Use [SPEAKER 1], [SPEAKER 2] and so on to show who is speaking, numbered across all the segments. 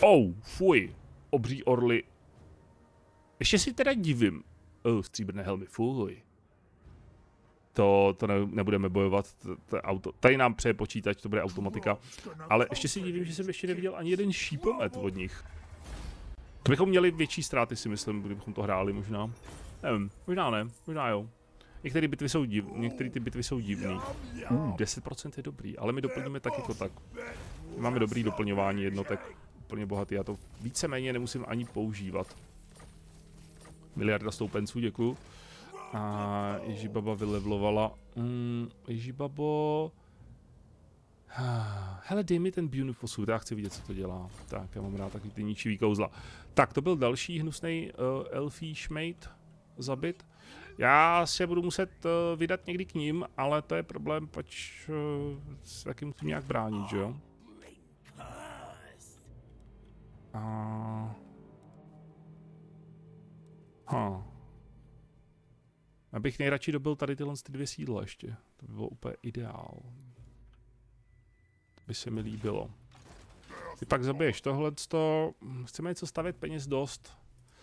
[SPEAKER 1] Fuj. Obří orly. Ještě si teda divím. Stříbrné helmy, fuj. To nebudeme bojovat, to auto. Tady nám přeje počítač, to bude automatika. Ale ještě si divím, že jsem ještě neviděl ani jeden šípomet od nich. To bychom měli větší ztráty, si myslím, kdybychom to hráli možná. Nevím, možná ne, možná jo. Některé ty bitvy jsou divný. 10% je dobrý, ale my doplníme tak jako tak. Máme dobrý doplňování jednotek, úplně bohatý, já to víceméně nemusím ani používat. Miliarda stoupenců, děkuju. A Ježibaba vylevlovala. Ježibabo... Hele, dej mi ten Beautiful Suit, já chci vidět, co to dělá. Tak, já mám rád takový ty ničivý kouzla. Tak, to byl další hnusný elfí šmejt zabit. Já se budu muset vydat někdy k ním, ale to je problém, pač s jakým musím nějak bránit, že jo? Abych nejradši dobil tady tyhle dvě sídla ještě. To by bylo úplně ideál. To by se mi líbilo. Ty pak zabiješ tohleto. Chceme něco stavět, peněz dost.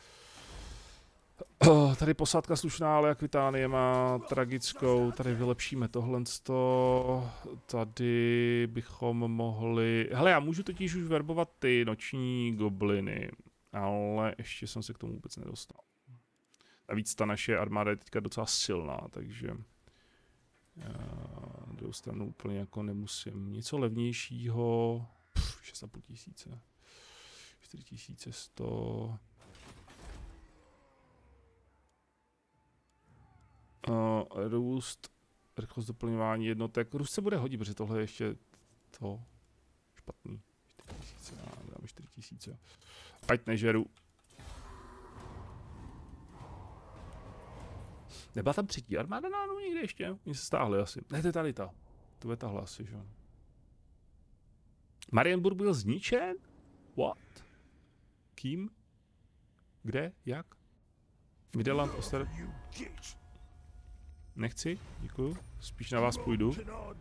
[SPEAKER 1] Tady posádka slušná, ale Akvitánie má tragickou. Tady vylepšíme tohleto. Tady bychom mohli... Hele, já můžu totiž už verbovat ty noční gobliny. Ale ještě jsem se k tomu vůbec nedostal. Navíc ta naše armáda je teďka docela silná, takže druhou stranu úplně jako nemusím. Něco levnějšího, 6,5 tisíce, 4100. Růst, rychlost doplňování jednotek. Růst se bude hodit, protože tohle je ještě to špatný. 4000, dáme 4000. Ať nežeru. Nebyla tam třetí armáda náhodou někde ještě? Oni se stáhli asi. Ne, to je tady ta. To je tahle asi, že? Marienburg byl zničen? What? Kým? Kde? Jak? Midland, Oster... Nechci, děkuju. Spíš na vás půjdu.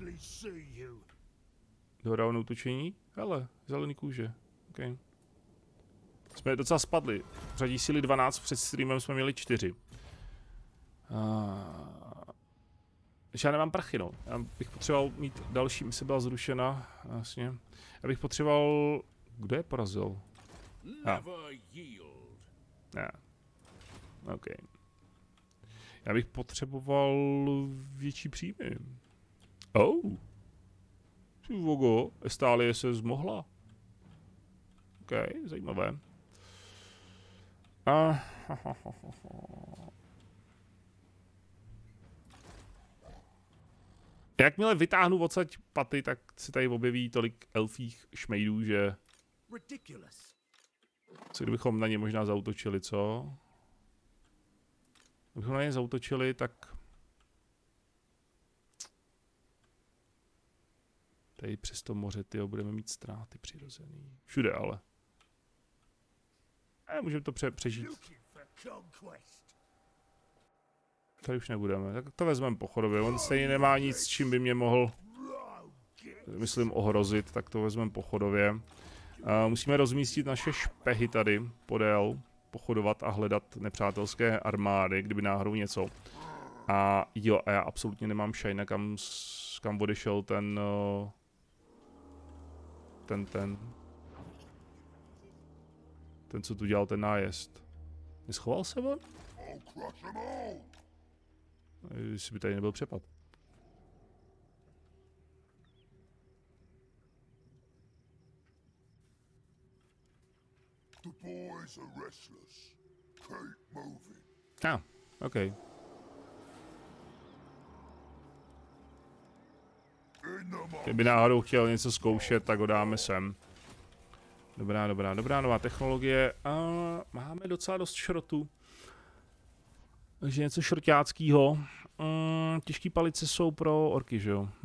[SPEAKER 1] Dohrávnou útočení? Hele, zelený kůže. Okay. Jsme docela spadli. V řadí síly 12, před streamem jsme měli 4. Já nemám prachy, no. Já bych potřeboval mít další, mise byla zrušena, jasně. Já bych potřeboval... Kdo je porazil? Ne. OK. Já bych potřeboval větší příjmy. Vogo, Estálie se zmohla. OK, zajímavé. Jakmile vytáhnu odsaď paty, tak se tady objeví tolik elfích šmejdů, že... Co kdybychom na ně možná zaútočili, co? Kdybychom na ně zaútočili, tak... Tady přes to moře, tyjo, budeme mít ztráty přirozený. Všude ale. Můžeme to přežít. Tady už nebudeme, tak to vezmeme pochodově. On stejně nemá nic, s čím by mě mohl, myslím, ohrozit, tak to vezmeme pochodově. Musíme rozmístit naše špehy tady podél, pochodovat a hledat nepřátelské armády, kdyby náhodou něco. A jo, a já absolutně nemám šajna, kam odešel ten, co tu dělal ten nájezd. Neschoval se on? Jestli by tady nebyl přepad. OK. Kdyby náhodou chtěl něco zkoušet, tak ho dáme sem. Dobrá, nová technologie. Máme docela dost šrotu. Takže něco šroťáckýho. Těžké palice jsou pro orky, že jo?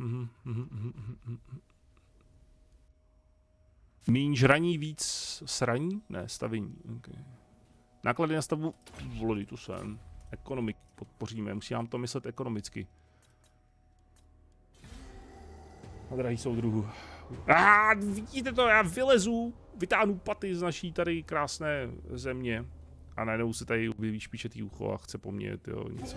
[SPEAKER 1] Míň žraní, víc sraní? Ne, stavění. Okay. Náklady na stavbu, vlody, tu sem. Ekonomik podpoříme, musí nám to myslet ekonomicky. A drahý soudruhu. Vidíte to, já vylezu, vytáhnu paty z naší tady krásné země. A najednou se tady objeví špičatý ucho a chce po mně, jo, něco.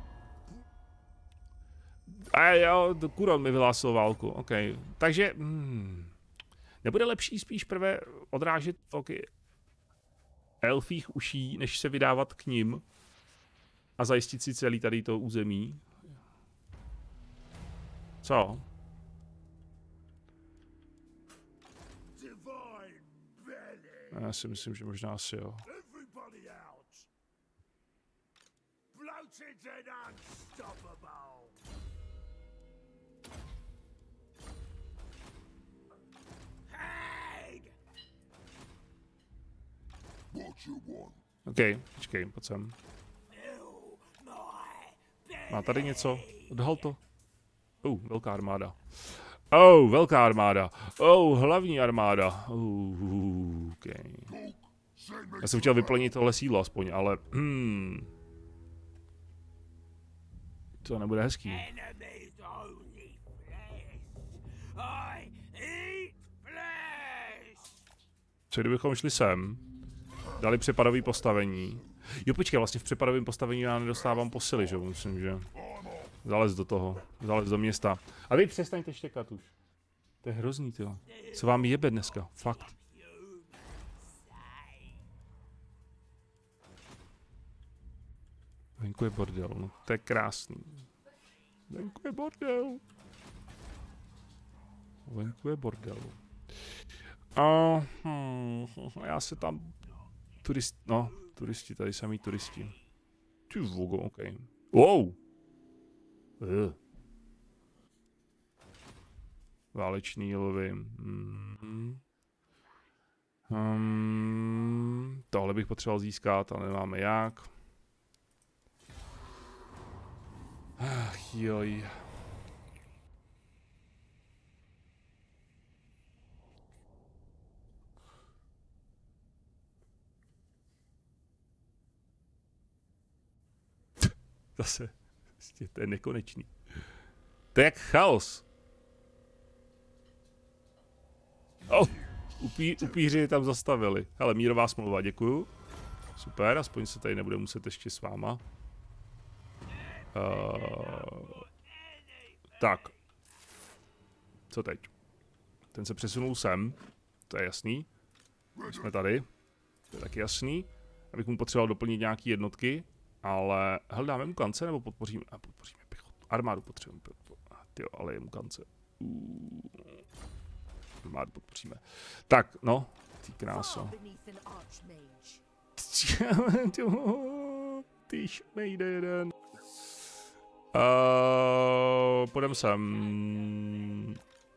[SPEAKER 1] A jo, Kuron mi vyhlásil válku, OK. Takže, nebude lepší spíš prvé odrážet toky elfích uší, než se vydávat k nim a zajistit si celý tady to území? Co? Já si myslím, že možná asi jo. OK, počkej, pojď sem. Má tady něco? Odhal to. Velká armáda. Velká armáda. Hlavní armáda. Okay. Já jsem chtěl vyplnit tohle sídlo aspoň, ale... To nebude hezký. Co kdybychom šli sem? Dali přepadový postavení. Jo, počkej, vlastně v přepadovém postavení já nedostávám posily, že? Myslím, že... Zalez do toho. Zalez do města. A vy přestaňte štěkat už. To je hrozný, tyjo. Co vám jebe dneska? Fakt. Venku je bordel, no. To je krásný. Venku je bordel. Venku je bordel. Já se tam... Turisti, tady samý turisti. Ty vogo, OK. Wow! Válečný lvy. Tohle bych potřeboval získat, ale nemáme jak. Ach joj. Zase, to je nekonečný. To je jak chaos. Upíři je tam zastavili. Hele, mírová smlouva, děkuju. Super, aspoň se tady nebude muset ještě s váma. Tak. Co teď? Ten se přesunul sem. To je jasný. Jsme tady. To je taky jasný. Abych mu potřeboval doplnit nějaké jednotky. Ale hledáme mu kance nebo podpoříme? Podpoříme pěchotu. Armádu potřebujeme. Tyjo, ale je mu kance. Armádu podpoříme. Tak, no. Ty kráso. Ty šmejde jeden. Půjdem sem.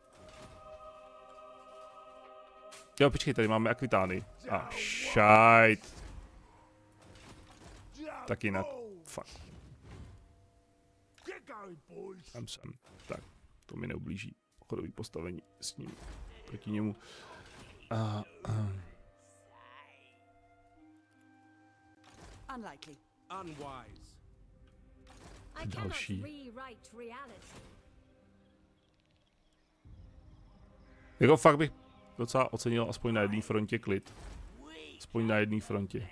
[SPEAKER 1] Jo, počkej, tady máme Akvitány. Šajt. Tak jinak. Fuck. Tam jsem. Tak, to mi neublíží. Pochodový postavení s ním. Proti němu. Další. Jako fakt bych docela ocenil aspoň na jedné frontě klid. Aspoň na jedné frontě.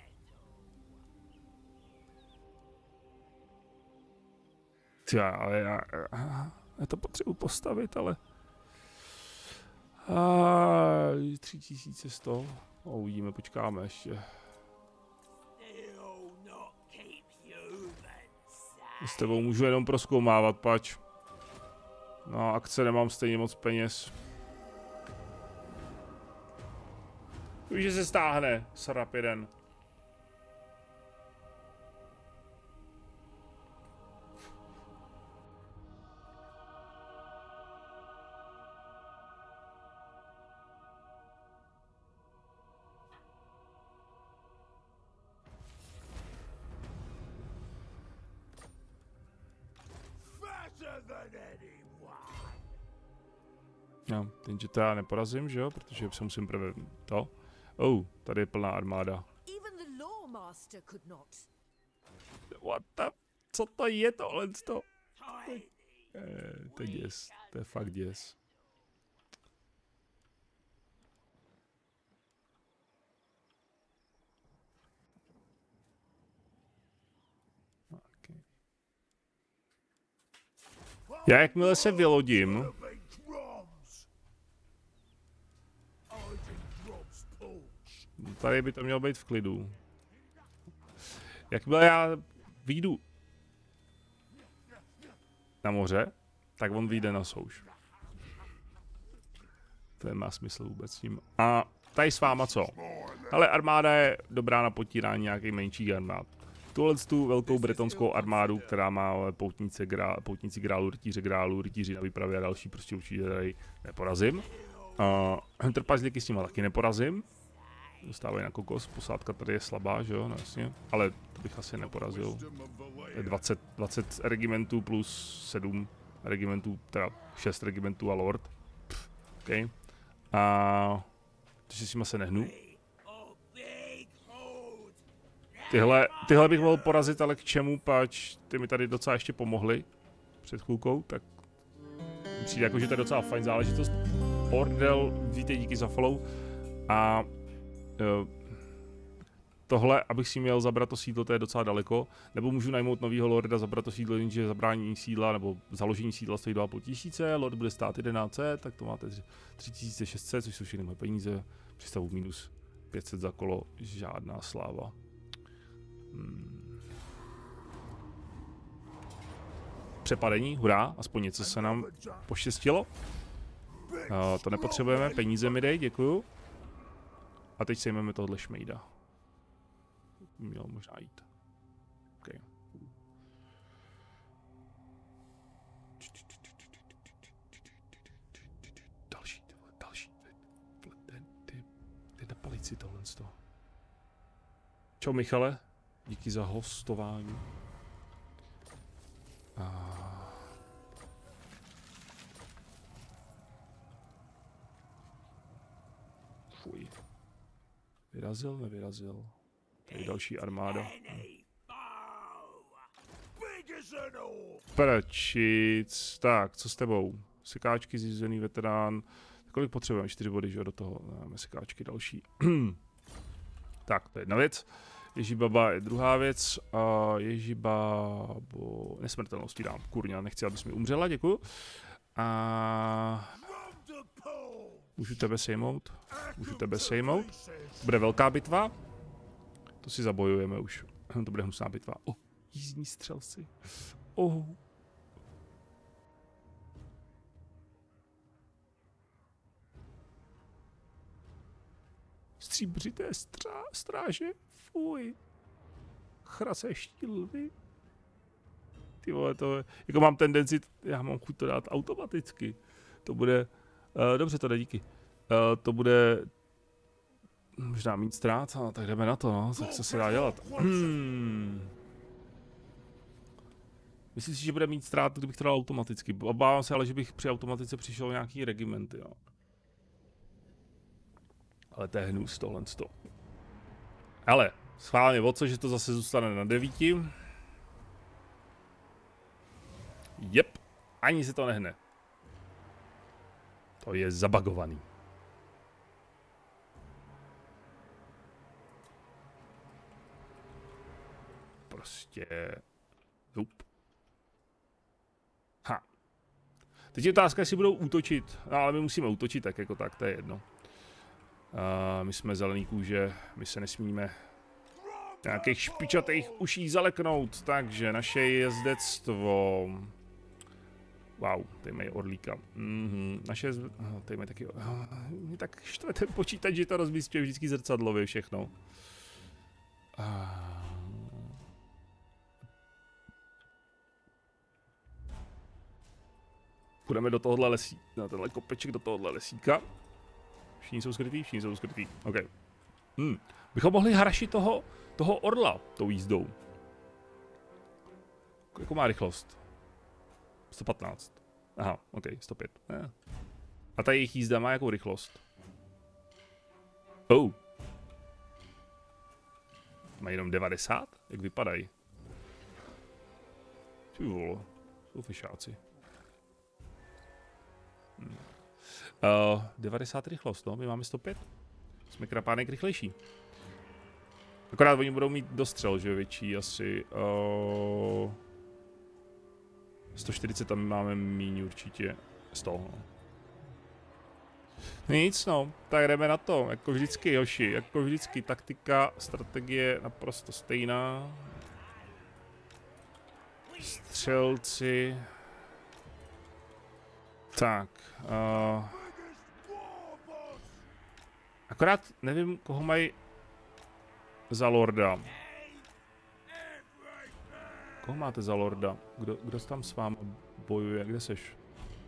[SPEAKER 1] Já to potřebuji postavit, ale... 3100. Uvidíme, počkáme ještě. S tebou můžu jenom prozkoumávat, pač. No, akce nemám stejně moc peněz. Víš, že se stáhne, srap jeden. No, jenže to já neporazím, že jo, protože se musím prvé to. Tady je plná armáda. What the? Co to je tohle? To je děs, to je fakt děs. Já jakmile se vylodím, tady by to mělo být v klidu. Jakmile já vyjdu na moře, tak on vyjde na souš. To nemá smysl vůbec s tím. A tady s váma co? Ale armáda je dobrá na potírání nějakých menších armád. Tu velkou bretonskou armádu, která má poutníci grálu, rytíři na výpravě a další, prostě určitě tady neporazím. Trpaslíky s nima taky neporazím. Dostávají na kokos, posádka tady je slabá, že jo, no jasně. Ale to bych asi neporazil. 20 regimentů plus 7 regimentů, teda 6 regimentů a lord. OK. Takže s nima se nehnu. Tyhle bych mohl porazit, ale k čemu, pač ty mi tady docela ještě pomohli před chvilkou, tak přijde jako, že to je docela fajn záležitost. Ordel, víte, díky za follow. A tohle, abych si měl zabrat to sídlo, to je docela daleko. Nebo můžu najmout novýho lorda, zabrat to sídlo, jenže zabránění sídla nebo založení sídla stojí 2500, lord bude stát 1100, tak to máte 3600, což jsou všechny moje peníze. Přistavu minus 500 za kolo, žádná sláva. Přepadení, hurá, aspoň něco se nám poštěstilo. To nepotřebujeme, peníze mi dej, děkuju. A teď sejmeme tohle šmejda. Mělo možná jít. Okay. Další. Ty na palici tohle z toho. Čau Michale, díky za hostování. Fuj. Vyrazil, nevyrazil. Tady další armáda. Prčic. Tak, co s tebou? Sekáčky, zřízený veterán. Kolik potřebujeme? 4 body, že jo, do toho. Máme sekáčky další. Tak, to je jedna věc. Ježibaba je druhá věc. A Ježibabo... Nesmrtelnosti dám. Kurňa, nechci, abys mi umřela, děkuju. A... Můžu tebe sejmout? Můžu tebe sejmout? Bude velká bitva? To si zabojujeme už. To bude hnusná bitva. Jízdní střelci. Stříbřité stráže. Fuj. Chrasešti lvy. Ty vole, to je... Jako mám tendenci, já mám chuť to dát automaticky. To bude... dobře, to jde, díky. To bude... Možná mít ztrát, tak jdeme na to, no. Tak co se dá dělat? Myslím si, že bude mít ztrát, kdybych to dal automaticky. Obávám se, ale že bych při automatice přišel nějaký regimenty, jo. Ale to je hnus tohle. Ale, schválně o co, že to zase zůstane na 9. Jep, ani se to nehne. To je zabagovaný. Prostě... Ha. Teď je otázka, jestli budou útočit. No, ale my musíme útočit tak jako tak, to je jedno. My jsme zelený kůže, my se nesmíme nějakých špičatých uší zaleknout, takže naše jezdectvo... Wow, tady mají orlíka. Naše... Tady mají taky... Mě tak štve ten počítač, že to rozmístuje vždycky zrcadlově všechno. Půjdeme do tohohle lesíka, na tenhle kopeček do tohohle lesíka. Všichni jsou skrytí? OK. Bychom mohli harašit toho orla tou jízdou. Jakou má rychlost? 115. Aha, OK, 105. A ta jejich jízda má jakou rychlost? Mají jenom 90? Jak vypadají? Ty vole, jsou fišáci. 90 rychlost, no, my máme 105. Jsme krapánek rychlejší. Akorát oni budou mít dostřel, že větší asi. 140 tam máme míň určitě z toho. Nic no, tak jdeme na to, jako vždycky Joši, jako vždycky taktika, strategie naprosto stejná. Střelci. Tak. Akorát nevím, koho mají za lorda. Koho máte za lorda? Kdo tam s vámi bojuje? Kde seš?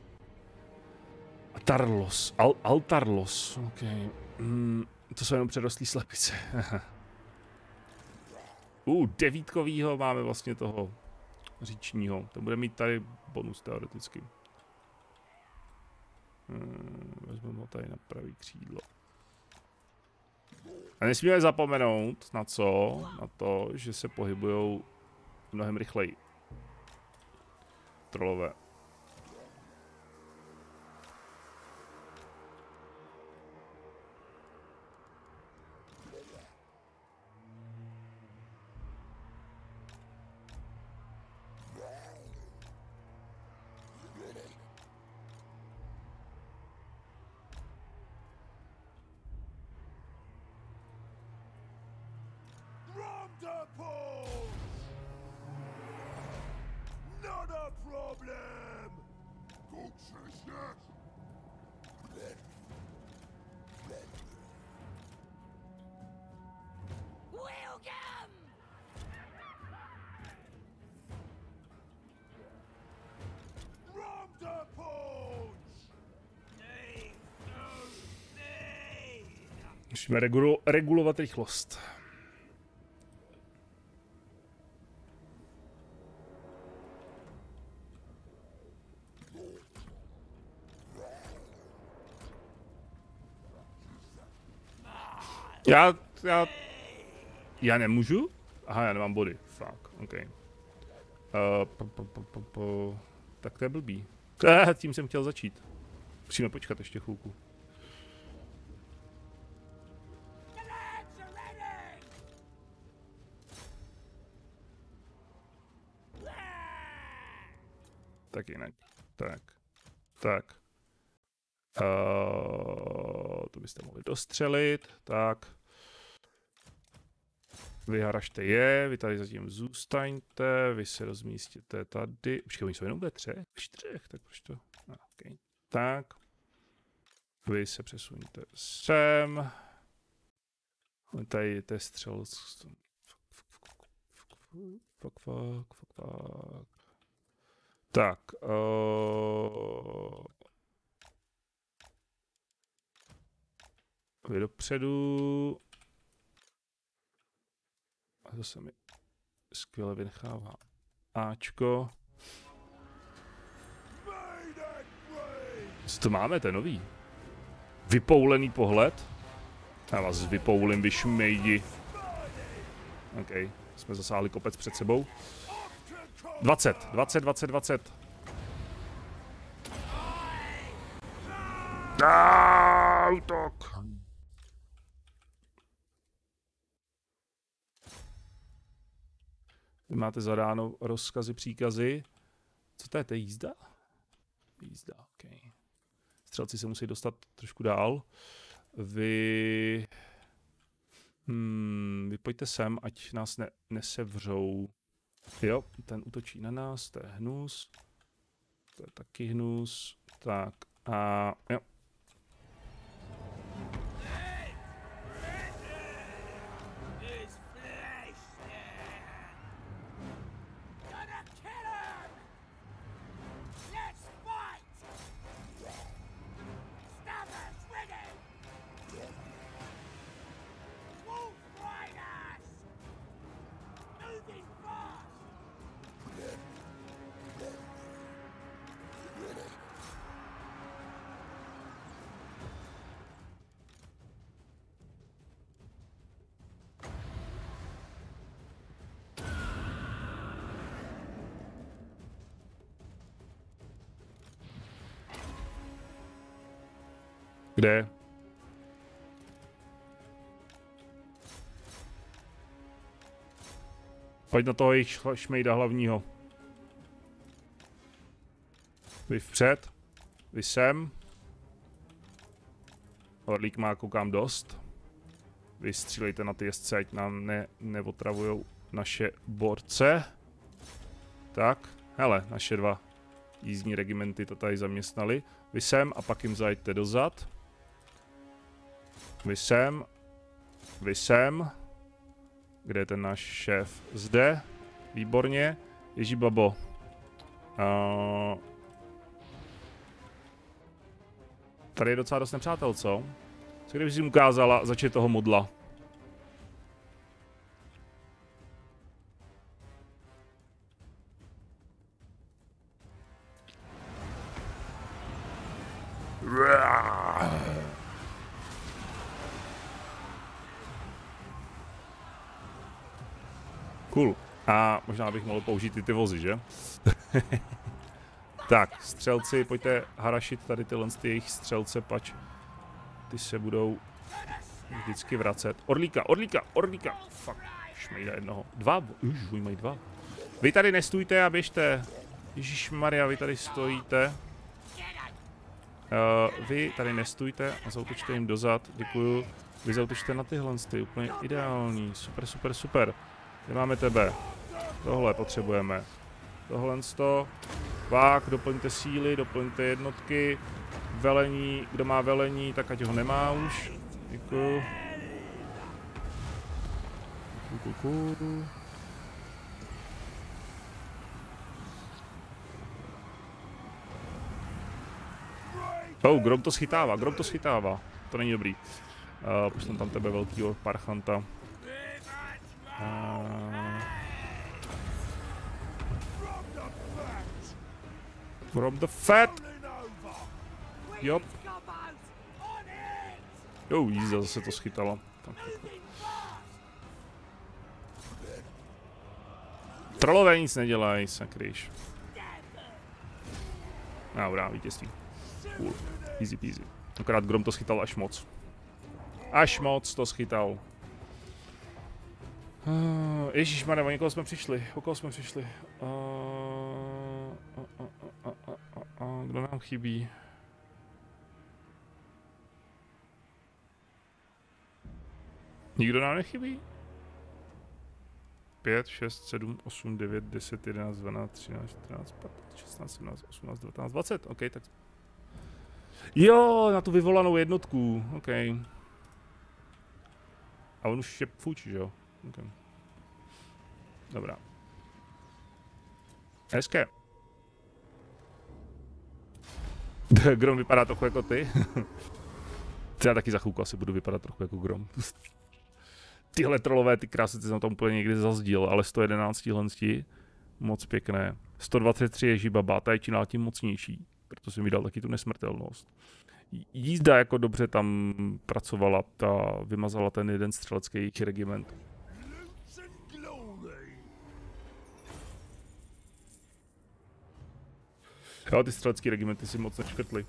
[SPEAKER 1] Tarlos. Altarlos. OK. To jsou jenom přerostlý slepice. Devítkovýho máme vlastně toho říčního. To bude mít tady bonus teoreticky. Vezmeme ho tady na pravý křídlo. A nesmíme zapomenout na co? Na to, že se pohybujou mnohem rychleji. Trolové. Musíme regulovat rychlost. Já nemůžu? Aha, já nemám body. Fuck, OK. Tak to je blbý. Tím jsem chtěl začít. Musíme počkat ještě chvilku. Tak jinak. Tak. To byste mohli dostřelit. Tak. Vyharažte je, vy tady zatím zůstaňte, vy se rozmístíte tady. Počkej, oni jsou jenom ve čtyřech, tak proč to? Okay. Tak. Vy se přesuňte sem. Tady je střel. Fuck. Tak. Vy dopředu. A to se mi skvěle vynechává. Ačko. Co to máme, to je nový? Vypoulený pohled. Já vás vypoulím, vy šmejdi. OK, jsme zasáhli kopec před sebou. 20. Útok! Vy máte zadáno rozkazy, příkazy. Co to je? To je jízda? Jízda, OK. Střelci se musí dostat trošku dál. Vy pojďte sem, ať nás nesevřou. Jo, ten útočí na nás, to je hnus. To je taky hnus. Tak a jo. Kde? Pojď na toho jejich šmejda hlavního. Vy vpřed. Vy sem. Orlík má, koukám, dost. Vy střílejte na ty jezdce, ať nám neotravujou naše borce. Tak, hele, naše 2 jízdní regimenty to tady zaměstnali. Vy sem a pak jim zajďte dozad. Vy sem. Vy sem. Kde je ten náš šéf? Zde. Výborně. Ježibabo. Tady je docela dost nepřátel, co? Co kdyby si jim ukázala začít toho modla? Cool. A možná bych mohl použít i ty vozy, že? Tak, střelci, pojďte harašit tady tyhle jejich střelce, pač ty se budou vždycky vracet. Orlíka! Fuck, už mají jednoho. 2, už mají 2. Vy tady nestůjte a běžte. Ježišmarja, vy tady stojíte. Vy tady nestůjte a zautočte jim dozad, děkuju. Vy zautočte na tyhle, úplně ideální, super. Kde máme tebe? Tohle potřebujeme. Tohle to. Pak, doplňte síly, doplňte jednotky. Velení, kdo má velení, tak ať ho nemá už. Děkuju. Grom to schytává. To není dobrý. Pošlem tam tebe velkýho parchanta. From the fat! Jop. Jízda, zase to schytalo. Trolové nic nedělají, sakryš. Dobrá, vítězství. Cool. Easy peasy. Akorát Grom to schytal až moc. Až moc to schytal. Ježišmarja, o někoho jsme přišli. O koho jsme přišli? Kdo nám chybí? Nikdo nám nechybí? 5, 6, 7, 8, 9, 10, 11, 12, 13, 14, 15, 16, 17, 18, 19, 20. OK, tak. Jo, na tu vyvolanou jednotku. OK. A on už je fuč, že jo? OK. Dobrá. Hezké. Grom vypadá trochu jako ty. Já taky za chvilku asi budu vypadat trochu jako Grom. Tyhle trolové, ty krásy, jsem tam úplně někdy zazdíl, ale 111 lenstí, moc pěkné. 123 je žibaba, ta je čím dál tím mocnější, proto jsem mi dal taky tu nesmrtelnost. Jízda jako dobře tam pracovala, ta vymazala ten jeden střelecký regiment. Jo, ty střelecký regimenty si moc neškrtly.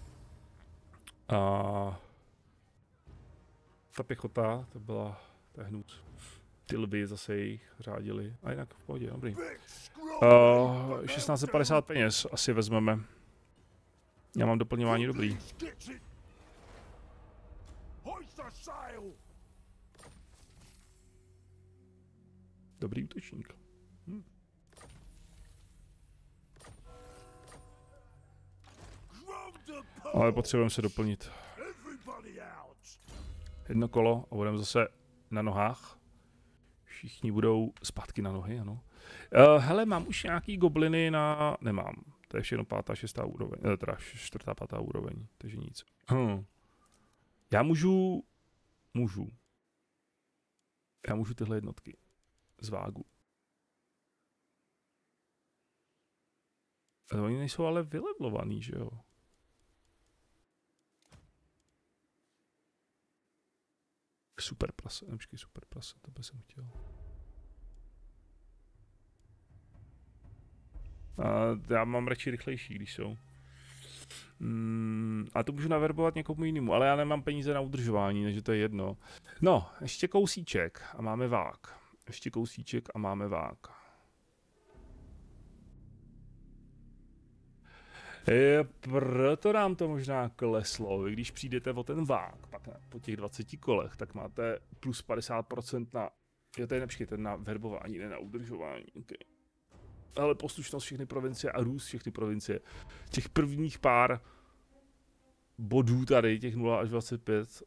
[SPEAKER 1] A ta pěchota, to byla hnus. Ty lvy zase jich řádili. A jinak v pohodě, dobrý. 1650 peněz asi vezmeme. Já mám doplňování dobrý. Dobrý útočník. Ale potřebujeme se doplnit. Jedno kolo a budeme zase na nohách. Všichni budou zpátky na nohy, ano. Hele, mám už nějaký gobliny na... Nemám. To je všechno 5., 6. úroveň. Teda 4., 5. úroveň. Takže nic. Já můžu tyhle jednotky z vágu. Oni nejsou ale vylevlovaný, že jo? Super prase, počkej, super prase, to by jsem chtěl. Já mám radši rychlejší, když jsou. A to můžu naverbovat někomu jinému, ale já nemám peníze na udržování, takže to je jedno. No, ještě kousíček a máme vák. Ještě kousíček a máme vák. Proto nám to možná kleslo. Vy když přijdete o ten vák, pak po těch 20 kolech, tak máte plus 50% na... Jo, to je nepříklad, na verbování, ne na udržování. Okay. Ale poslušnost všechny provincie a růst všechny provincie. Těch prvních pár bodů tady, těch 0 až 25,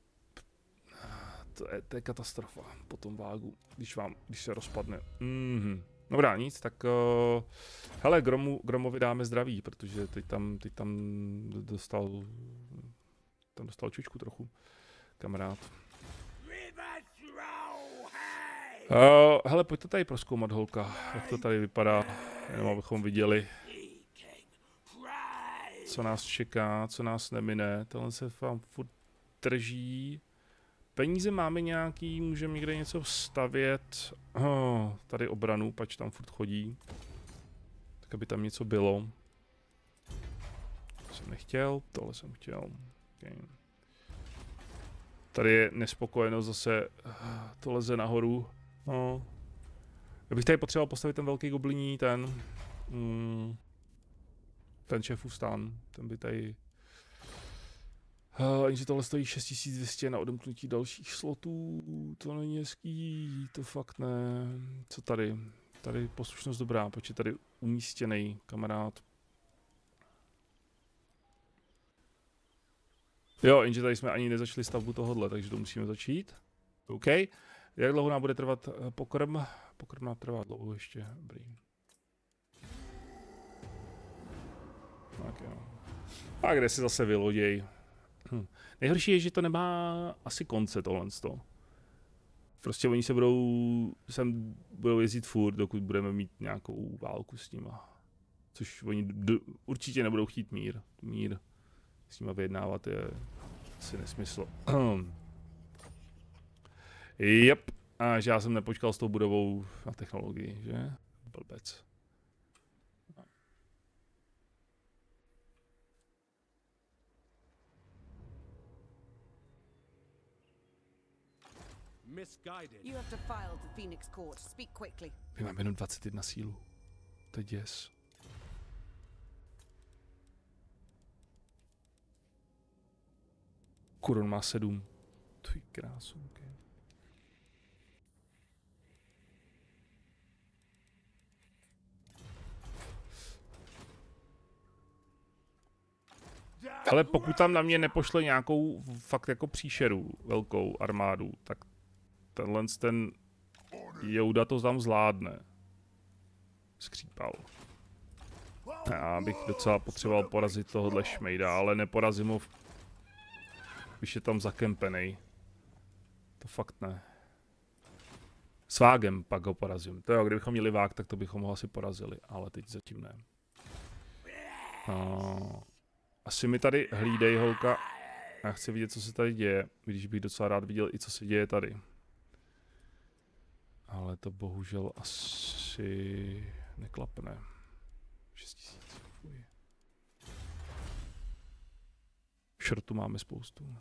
[SPEAKER 1] to je katastrofa po tom vágu, když se rozpadne. Dobrá, nic, tak hele, Gromovi dáme zdraví, protože teď tam dostal čučku trochu, kamarád. Hele, pojďte tady prozkoumat, holka, jak to tady vypadá, jenom abychom viděli, co nás čeká, co nás nemine. Tohle se vám furt drží. Peníze máme nějaký, můžeme někde něco stavět. Tady obranu, pač tam furt chodí. Tak aby tam něco bylo. To jsem nechtěl, tohle jsem chtěl. Okay. Tady je nespokojenost zase, to leze nahoru. Já bych tady potřeboval postavit ten velký gobliní, ten šéfův stán, ten by tady... Jenže tohle stojí 6200 na odemknutí dalších slotů, to není hezký, to fakt ne. Co tady? Tady poslušnost dobrá, protože tady umístěný kamarád. Jo, jenže tady jsme ani nezačali stavbu tohodle, takže to musíme začít. OK. Jak dlouho nám bude trvat pokrm? Pokrm nám trvá dlouho ještě, dobrý. Tak jo. A kde si zase vyloděj? Nejhorší je, že to nemá asi konce tohle. Prostě oni se budou jezdit furt, dokud budeme mít nějakou válku s nima. Což oni určitě nebudou chtít mír. Mír s nima vyjednávat je asi nesmysl. Jep. A že já jsem nepočkal s tou budovou na technologii, že? Blbec.
[SPEAKER 2] You have to file to Phoenix Court. Speak quickly.
[SPEAKER 1] My máme jenom 21 sílu. To je děs. Kuron má 7. Tvý krásu, okay. Ale pokud tam na mě nepošle nějakou fakt jako příšeru, velkou armádu, tak ten Jouda to tam zvládne. Skřípal. Já bych docela potřeboval porazit tohohle šmejda, ale neporazím ho, když je tam zakempenej. To fakt ne. S vágem pak ho porazím. To jo, kdybychom měli vág, tak to bychom ho asi porazili, ale teď zatím ne. Asi mi tady hlídej, holka. Já chci vidět, co se tady děje, když bych docela rád viděl i co se děje tady. Ale to bohužel asi neklapne. 6000. Fuj. Šrotu máme spoustu.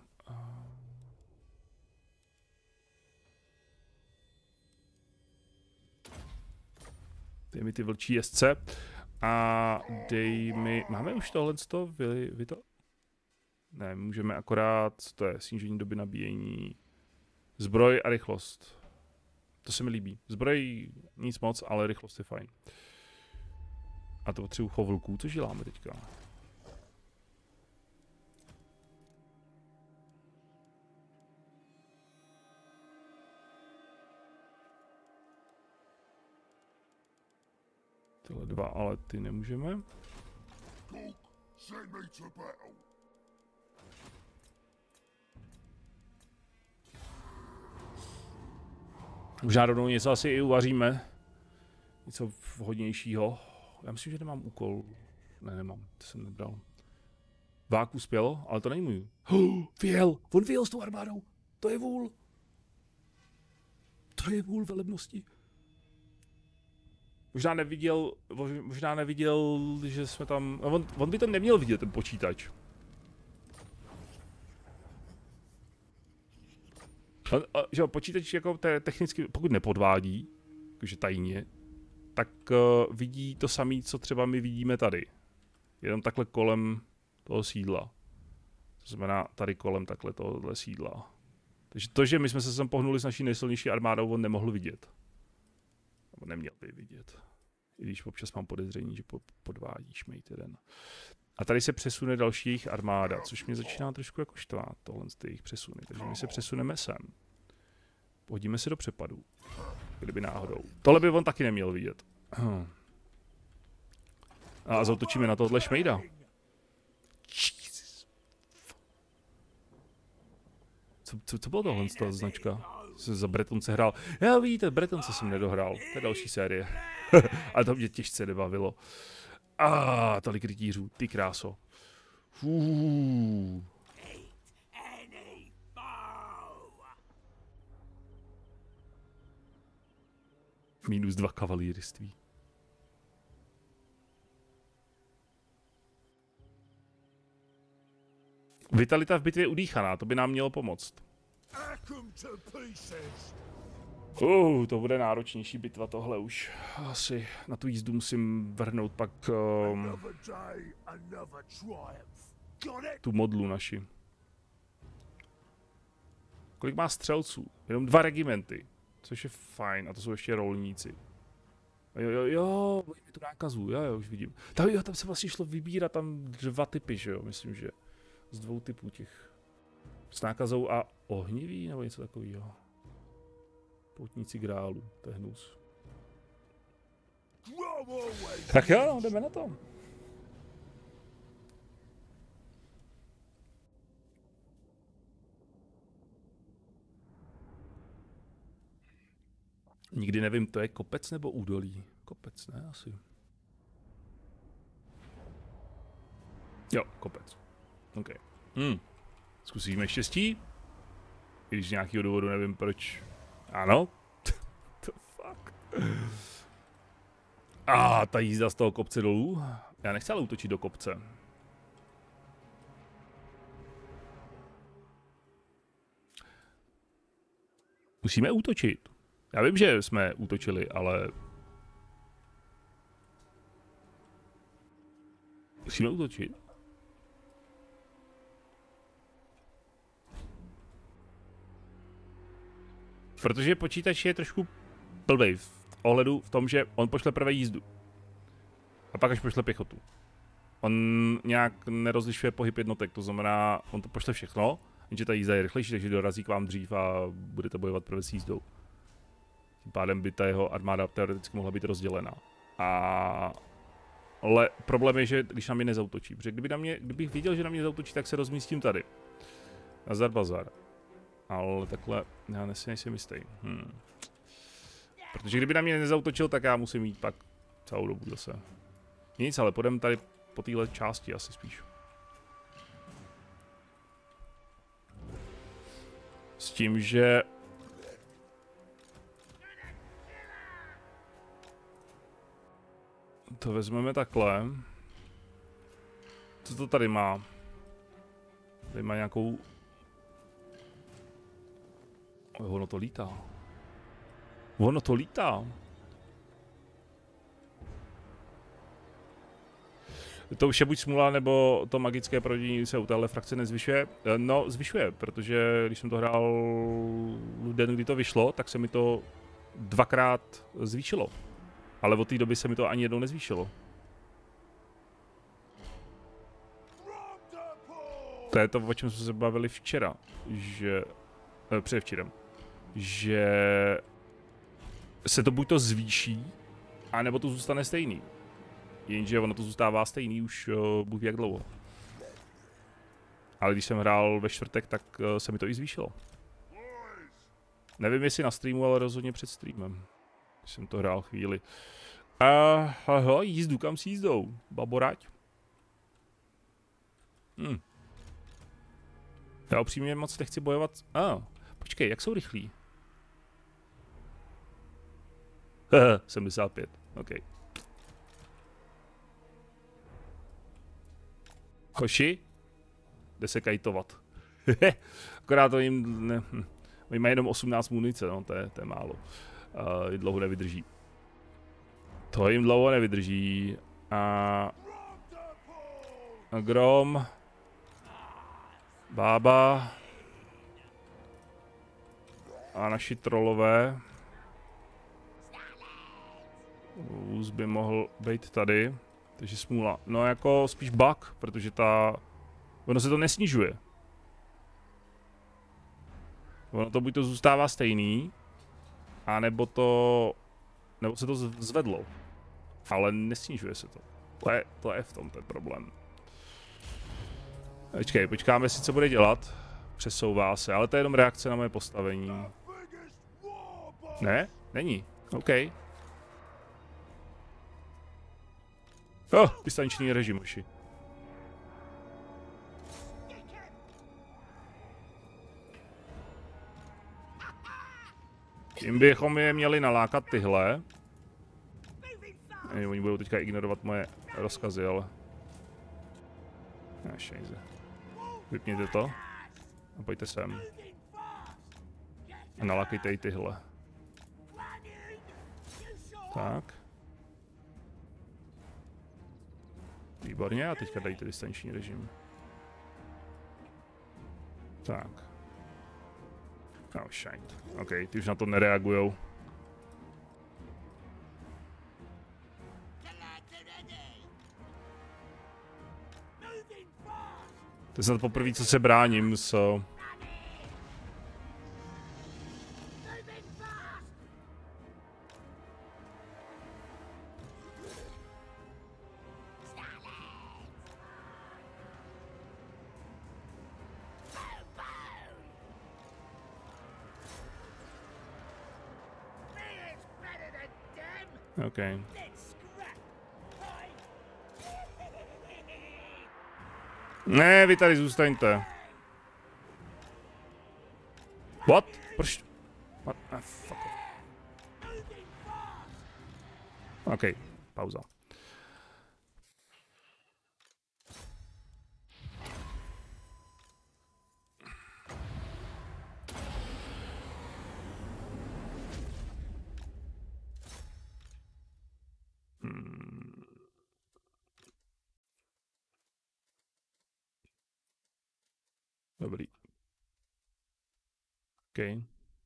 [SPEAKER 1] Dej mi ty vlčí jezdce. A dej mi... Máme už tohleto? Vy to? Ne, můžeme akorát... To je snížení doby nabíjení. Zbroj a rychlost. To se mi líbí. Zbroj nic moc, ale rychlost je fajn. A to potřebuji chov vlků, což děláme teďka. Tyhle dva, ale ty nemůžeme. Možná rovnou něco asi i uvaříme. Něco vhodnějšího. Já myslím, že nemám úkol. Ne, nemám, to jsem nebral. Vák uspěl, ale to není můj. Vyjel, on vyjel s tou armádou. To je vůl. To je vůl velebnosti. Možná neviděl, že jsme tam... On by to neměl vidět, ten počítač. Že počítač jako technicky, pokud nepodvádí, jakože tajně, tak vidí to samé, co třeba my vidíme tady. Jenom takhle kolem toho sídla. To znamená tady kolem takhle tohohle sídla. Takže to, že my jsme se sem pohnuli s naší nejsilnější armádou, on nemohl vidět. Nebo neměl by vidět. I když občas mám podezření, že podvádíš, mate jeden. A tady se přesune další jejich armáda, což mě začíná trošku jako štvát, tohle z těch přesuny. Takže my se přesuneme sem. Hodíme se do přepadu. Kdyby náhodou. Tohle by on taky neměl vidět. A zautočíme na tohle šmejda. Co bylo tohle z toho značka? Za Bretonce hrál. Já vidíte, Bretonce jsem nedohrál. To je další série. Ale to mě těžce nebavilo. Tolik rytířů, ty kráso. -2 kavalíriství. Vitalita v bitvě udýchaná, to by nám mělo pomoct. To bude náročnější bitva tohle už. Asi na tu jízdu musím vrhnout pak tu modlu naši. Kolik má střelců? Jenom 2 regimenty, což je fajn, a to jsou ještě rolníci. Jo, mi tu nákazu, jo, už vidím. Tam se vlastně šlo vybírat tam 2 typy, že jo, myslím, že z 2 typů těch. S nákazou a ohnivý, nebo něco takového. Poutníci grálu, to je hnus. Tak jo, no, jdeme na to. Nikdy nevím, to je kopec nebo údolí? Kopec, ne asi. Jo, kopec. OK. Zkusíme štěstí. I když z nějakého důvodu nevím proč. Ano. To fuck. Ta jízda z toho kopce dolů. Já nechci ale útočit do kopce. Musíme útočit. Já vím, že jsme útočili, ale... Musíme útočit. Protože počítač je trošku blbej v ohledu v tom, že on pošle prvé jízdu. A pak až pošle pěchotu. On nějak nerozlišuje pohyb jednotek, to znamená, on to pošle všechno, jenže ta jízda je rychlejší, takže dorazí k vám dřív a budete bojovat prvé s jízdou. Tím pádem by ta jeho armáda teoreticky mohla být rozdělená. Ale problém je, že když na mě nezautočí, protože kdybych viděl, že na mě zautočí, tak se rozmístím tady. Nazar bazar. Ale takhle, já nejsem jistý. Protože kdyby na mě nezautočil, tak já musím jít pak celou dobu zase. Nic, ale půjdeme tady po téhle části asi spíš. S tím, že... To vezmeme takhle. Co to tady má? Tady má nějakou... Ono to lítá. Ono to lítá. To už je buď smůla, nebo to magické prodění se u téhle frakce nezvyšuje. No, zvyšuje, protože když jsem to hrál den, kdy to vyšlo, tak se mi to 2krát zvýšilo. Ale od té doby se mi to ani jednou nezvýšilo. To je to, o čem jsme se bavili včera, že... předevčírem. Že se to buď to zvýší, anebo to zůstane stejný. Jenže ono to zůstává stejný už bůh ví jak dlouho. Ale když jsem hrál ve čtvrtek, tak se mi to i zvýšilo. Nevím jestli na streamu, ale rozhodně před streamem. Když jsem to hrál chvíli. Aha, jízdu, kam s jízdou? Baborať? Já upřímně moc nechci bojovat. Počkej, jak jsou rychlí? 75, OK. Hoši? Jde se kajtovat. Akorát to jim... Ne, oni mají jenom 18 munice, no, to je málo. Dlouho nevydrží. To jim dlouho nevydrží. Grom. Bába. A naši trolové. Vůz by mohl být tady. Takže smůla. No jako spíš bug, protože ono se to nesnižuje. Ono to buď to zůstává stejný, anebo se to zvedlo. Ale nesnižuje se to. To je v tom ten problém. Počkáme si, co bude dělat. Přesouvá se, ale to je jenom reakce na moje postavení. Ne? Není. OK. Distanční režim, uši. Tím bychom je měli nalákat tyhle. Oni budou teďka ignorovat moje rozkazy, ale... Šejze. Vypněte to. A pojďte sem. A nalákejte i tyhle. Tak. Výborně, a teďka dejte distanční režim. Tak. Oh shit. OK, ty už na to nereagujou. To je snad poprvé, co se bráním, so... Okay. Ne, vy tady zůstaňte. What? Proč? What? Fuck off. OK, pauza. Dobrý. OK.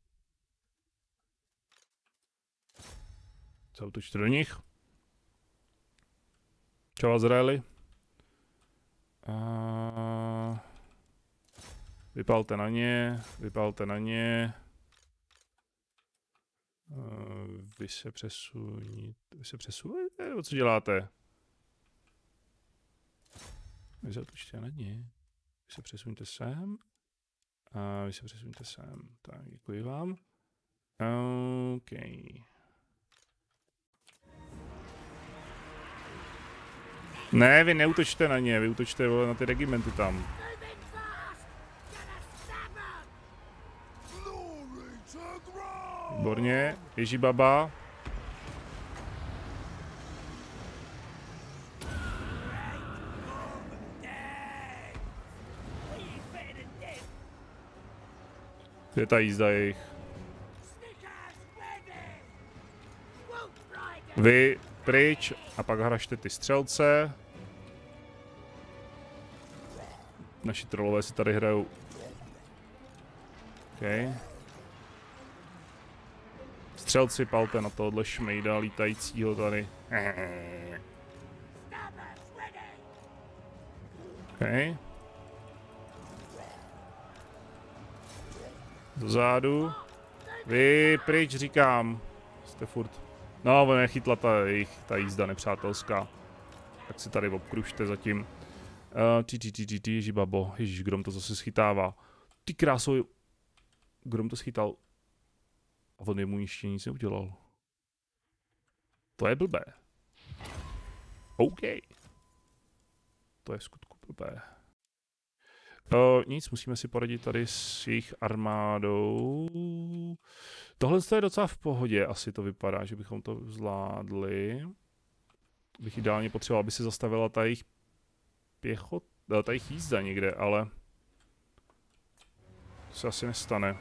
[SPEAKER 1] Zautočte do nich. Čau, Azraeli. Vypalte na ně, vypalte na ně. Vy se přesunete, co děláte? Vy zautočte na ně. Vy se přesuňte sem. A vy se přesuňte sem. Tak, děkuji vám. OK. Ne, vy neútočte na ně, vy útočte na ty regimenty tam. Výborně, Ježibaba. Je ta jízda jejich. Vy pryč a pak hrašte ty střelce. Naši trolové si tady hrajou. OK. Střelci, palte na tohle šmejda lítajícího tady. OK. Dozadu. Vy pryč, říkám. Jste furt. No, on nechytla ta jízda nepřátelská. Tak si tady obkružte zatím. Ježibabo. Ježíš, Grom to zase schytává. Ty kráso. Grom to schytal. A on jemu ještě nic neudělal. To je blbé. OK. To je v skutku blbé. Nic, musíme si poradit tady s jejich armádou. Tohle je docela v pohodě, asi to vypadá, že bychom to zvládli. Bych ideálně potřeboval, aby se zastavila ta jejich ta jejich jízda někde, ale to se asi nestane.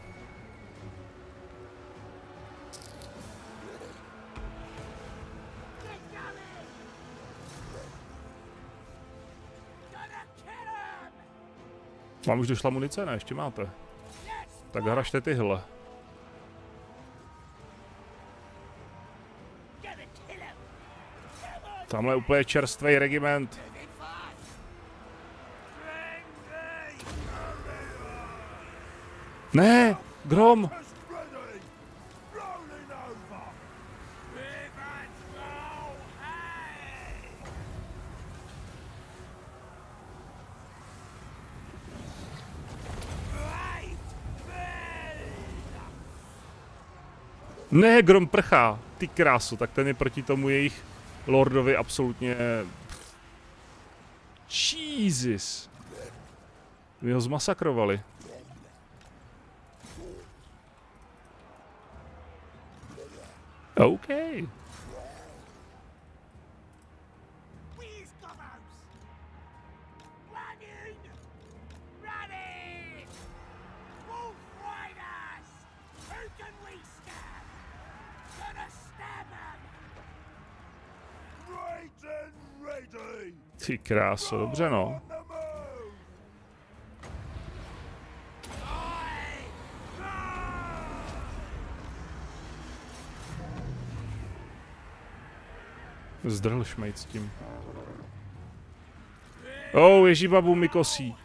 [SPEAKER 1] Mám už došla munice? Ne, ještě máte. Tak hrašte tyhle. Tamhle je úplně čerstvý regiment. Ne, Grom! Ne, Grom prchá, ty krásu, tak ten je proti tomu jejich lordovi absolutně... Jesus. My ho zmasakrovali. OK. Ty kráso, dobře no. Zdrhl šmejt s tím. Oh, ježibabu mi kosí.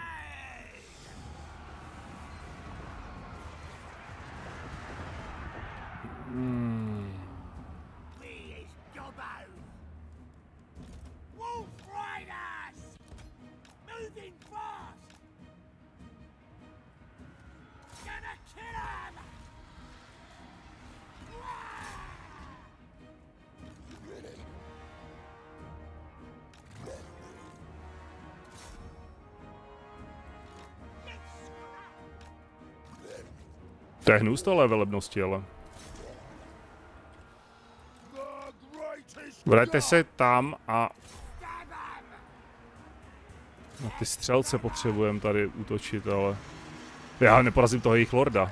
[SPEAKER 1] To je hnus tohle velebnosti, ale. Vraťte se tam a... Na ty střelce potřebujeme tady útočit, ale... Já neporazím toho jejich lorda.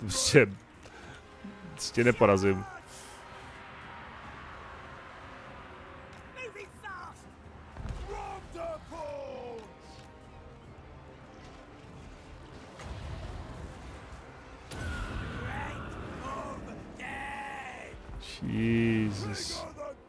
[SPEAKER 1] Prostě neporazím. Jesus.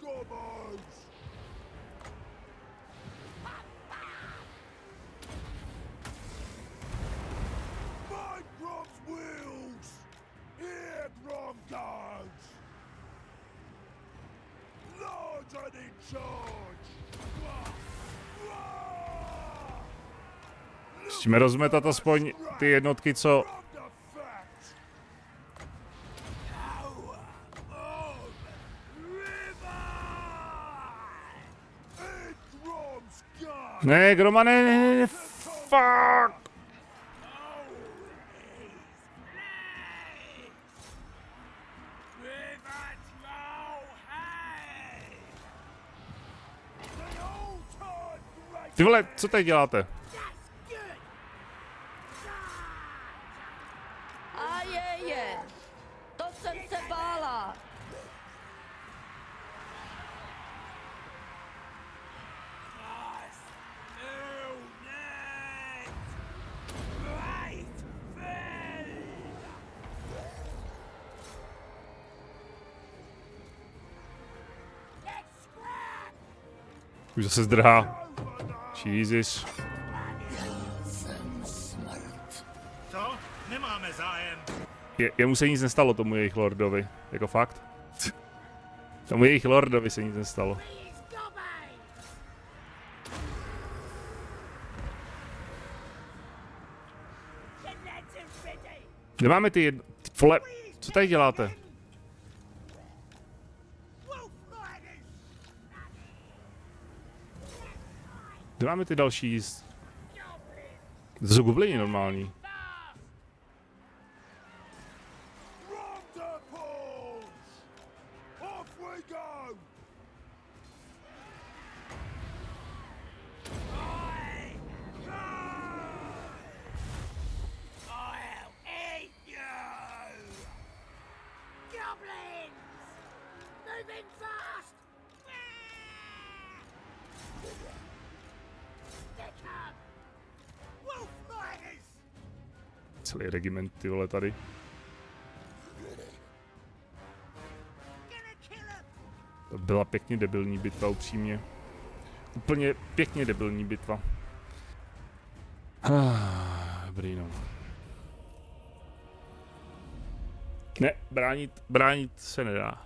[SPEAKER 1] Musíme rozmetat aspoň ty jednotky, co... Ne, Groma, ne, fuck! Ty vole, co tady děláte?
[SPEAKER 3] A je, to jsem se bála.
[SPEAKER 1] Už zase zdrhá. Jesus.
[SPEAKER 4] Co? Nemáme zájem.
[SPEAKER 1] Jemu se nic nestalo, tomu jejich lordovi. Jako fakt. Tomu jejich lordovi se nic nestalo. Kde máme ty jedno... Vole, co tady děláte? Kde máme ty další? To jsou goblini normální. celý regiment, ty vole, tady. To byla pěkně debilní bitva, upřímně. Úplně pěkně debilní bitva. Dobrý, no. Ne, bránit se nedá.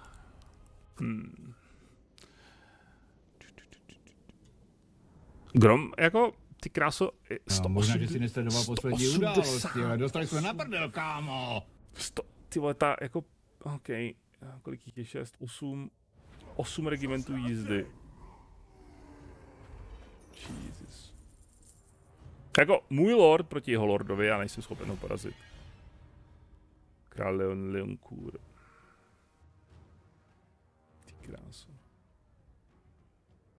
[SPEAKER 1] Grom, jako, ty kráso, 180.
[SPEAKER 5] No, možná, že si nesledoval poslední události, ale dostali jsme na prdel, kámo.
[SPEAKER 1] Ty vole, ta, jako, OK, kolik jich je, 6, 8 regimentů jízdy. Jesus. Jako, můj lord proti jeho lordovi, já nejsem schopen ho porazit. Král Leoncourt.